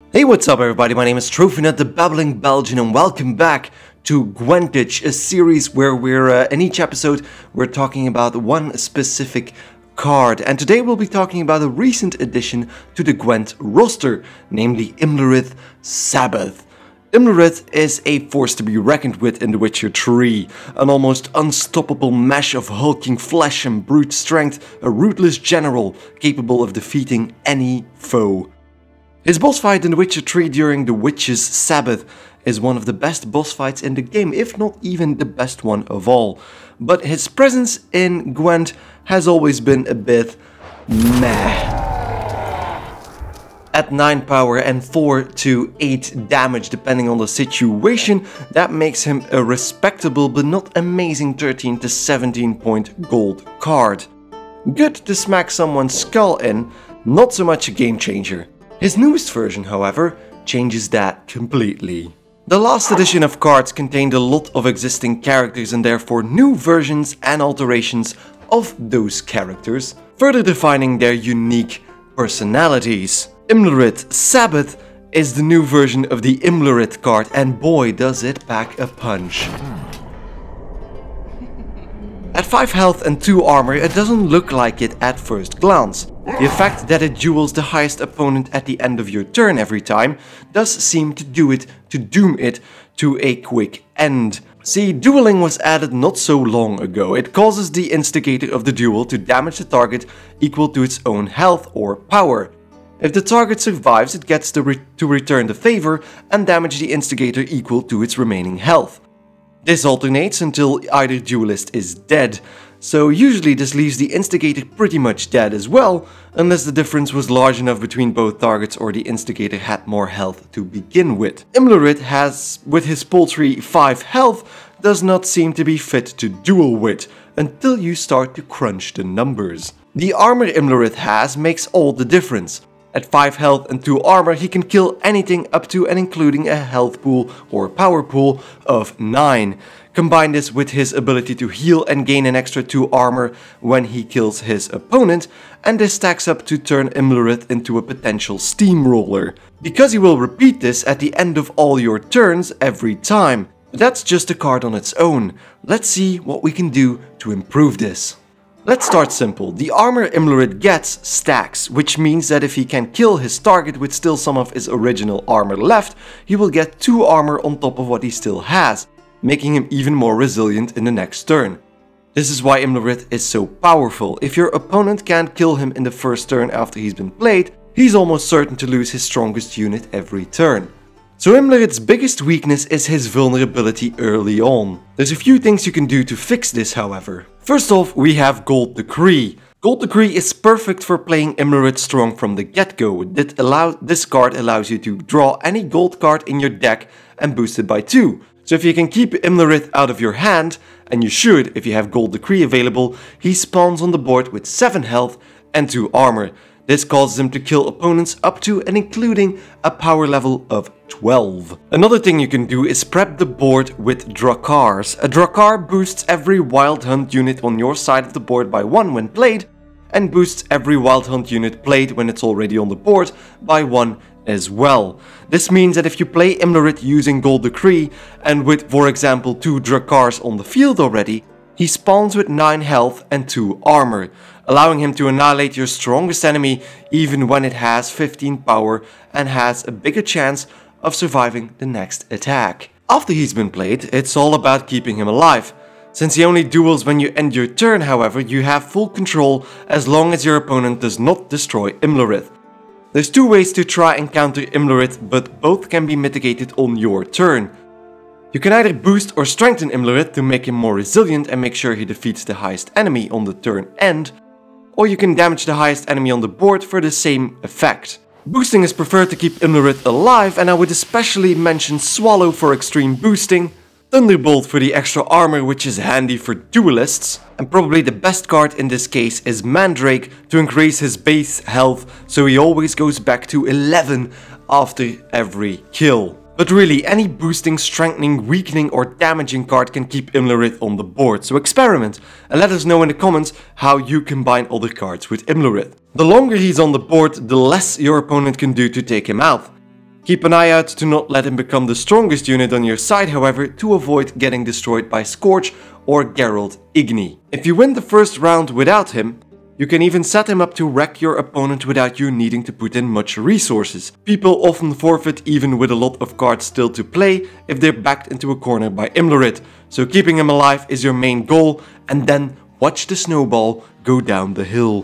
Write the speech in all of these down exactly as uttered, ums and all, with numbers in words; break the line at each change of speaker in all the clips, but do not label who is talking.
Hey, what's up everybody, my name is TrophyNut, the Babbling Belgian, and welcome back to GwentEdge, a series where we're, uh, in each episode, we're talking about one specific card. And today we'll be talking about a recent addition to the Gwent roster, namely Imlerith Sabbath. Imlerith is a force to be reckoned with in The Witcher three, an almost unstoppable mesh of hulking flesh and brute strength, a ruthless general capable of defeating any foe. His boss fight in The Witcher three during the Witch's Sabbath is one of the best boss fights in the game, if not even the best one of all. But his presence in Gwent has always been a bit meh. At nine power and four to eight damage depending on the situation, that makes him a respectable but not amazing thirteen to seventeen point gold card. Good to smack someone's skull in, not so much a game changer. His newest version, however, changes that completely. The last edition of cards contained a lot of existing characters and therefore new versions and alterations of those characters, further defining their unique personalities. Imlerith Sabbath is the new version of the Imlerith card, and boy does it pack a punch. At five health and two armor, it doesn't look like it at first glance. The fact that it duels the highest opponent at the end of your turn every time does seem to do it to doom it to a quick end. See, dueling was added not so long ago. It causes the instigator of the duel to damage the target equal to its own health or power. If the target survives, it gets to, re to return the favor and damage the instigator equal to its remaining health. This alternates until either duelist is dead, so usually this leaves the instigator pretty much dead as well, unless the difference was large enough between both targets or the instigator had more health to begin with. Imlerith has, with his paltry five health, does not seem to be fit to duel with, until you start to crunch the numbers. The armor Imlerith has makes all the difference. At five health and two armor, he can kill anything up to and including a health pool or power pool of nine. Combine this with his ability to heal and gain an extra two armor when he kills his opponent, and this stacks up to turn Imlerith into a potential steamroller. Because he will repeat this at the end of all your turns every time. But that's just a card on its own. Let's see what we can do to improve this. Let's start simple. The armor Imlerith gets stacks, which means that if he can kill his target with still some of his original armor left, he will get two armor on top of what he still has, making him even more resilient in the next turn. This is why Imlerith is so powerful. If your opponent can't kill him in the first turn after he's been played, he's almost certain to lose his strongest unit every turn. So Imlerith's biggest weakness is his vulnerability early on. There's a few things you can do to fix this, however. First off, we have Gold Decree. Gold Decree is perfect for playing Imlerith strong from the get-go. This card allows you to draw any gold card in your deck and boost it by two. So if you can keep Imlerith out of your hand, and you should if you have Gold Decree available, he spawns on the board with seven health and two armor. This causes him to kill opponents up to and including a power level of twelve. Another thing you can do is prep the board with Drakars. A Drakar boosts every Wild Hunt unit on your side of the board by one when played, and boosts every Wild Hunt unit played when it's already on the board by one as well. This means that if you play Imlerith using Gold Decree and with, for example, two Drakars on the field already, he spawns with nine health and two armor, allowing him to annihilate your strongest enemy even when it has fifteen power and has a bigger chance of surviving the next attack. After he's been played, it's all about keeping him alive. Since he only duels when you end your turn, however, you have full control as long as your opponent does not destroy Imlerith. There's two ways to try and counter Imlerith, but both can be mitigated on your turn. You can either boost or strengthen Imlerith to make him more resilient and make sure he defeats the highest enemy on the turn end, or you can damage the highest enemy on the board for the same effect. Boosting is preferred to keep Imlerith alive, and I would especially mention Swallow for extreme boosting, Thunderbolt for the extra armor, which is handy for duelists, and probably the best card in this case is Mandrake to increase his base health so he always goes back to eleven after every kill. But really, any boosting, strengthening, weakening or damaging card can keep Imlerith on the board, so experiment and let us know in the comments how you combine other cards with Imlerith. The longer he's on the board, the less your opponent can do to take him out. Keep an eye out to not let him become the strongest unit on your side, however, to avoid getting destroyed by Scorch or Geralt Igni. If you win the first round without him, you can even set him up to wreck your opponent without you needing to put in much resources. People often forfeit even with a lot of cards still to play if they're backed into a corner by Imlerith, so keeping him alive is your main goal, and then watch the snowball go down the hill.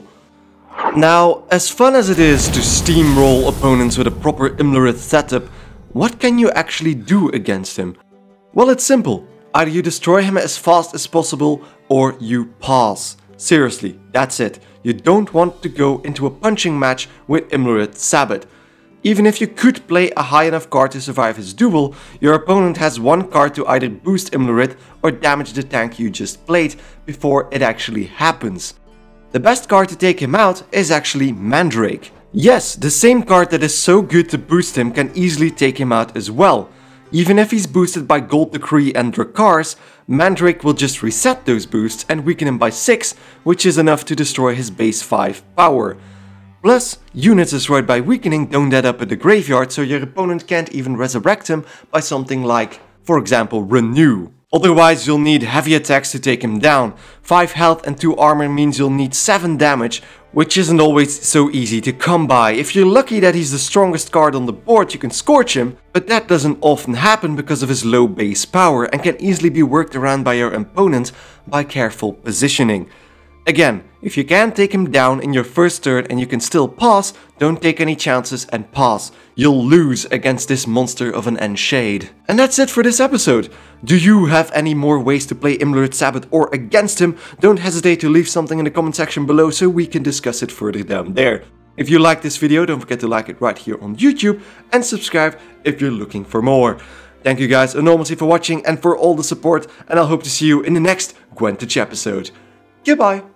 Now, as fun as it is to steamroll opponents with a proper Imlerith setup, what can you actually do against him? Well, it's simple. Either you destroy him as fast as possible or you pass. Seriously, that's it. You don't want to go into a punching match with Imlerith Sabbath. Even if you could play a high enough card to survive his duel, your opponent has one card to either boost Imlerith or damage the tank you just played before it actually happens. The best card to take him out is actually Mandrake. Yes, the same card that is so good to boost him can easily take him out as well. Even if he's boosted by Gold Decree and Drakars, Mandrake will just reset those boosts and weaken him by six, which is enough to destroy his base five power. Plus, units destroyed by weakening don't add up at the graveyard, so your opponent can't even resurrect him by something like, for example, Renew. Otherwise, you'll need heavy attacks to take him down. five health and two armor means you'll need seven damage, which isn't always so easy to come by. If you're lucky that he's the strongest card on the board, you can Scorch him, but that doesn't often happen because of his low base power and can easily be worked around by your opponent by careful positioning. Again, if you can't take him down in your first turn and you can still pass, don't take any chances and pass. You'll lose against this monster of an Enshade. And that's it for this episode. Do you have any more ways to play Imlerith Sabbath or against him? Don't hesitate to leave something in the comment section below so we can discuss it further down there. If you like this video, don't forget to like it right here on YouTube and subscribe if you're looking for more. Thank you guys enormously for watching and for all the support, and I'll hope to see you in the next GwentEdge episode. Goodbye!